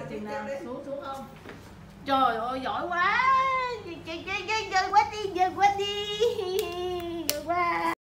chừng nào xuống không? Trời ơi giỏi quá.